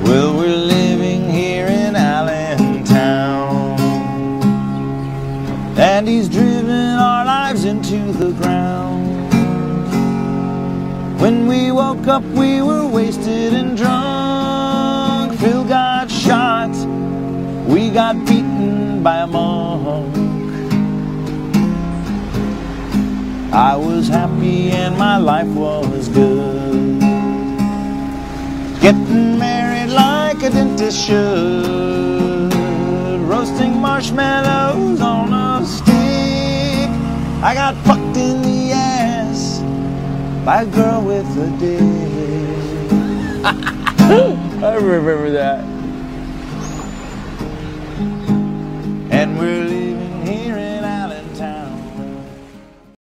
Well, we're living here in Allentown, and he's driven our lives into the ground. When we woke up, we were wasted and drunk. Phil got shot, we got beaten by a monk. I was happy and my life was good, getting married like a dentist should, roasting marshmallows on a stick. I got fucked in the ass by a girl with a dick. I remember that. And we're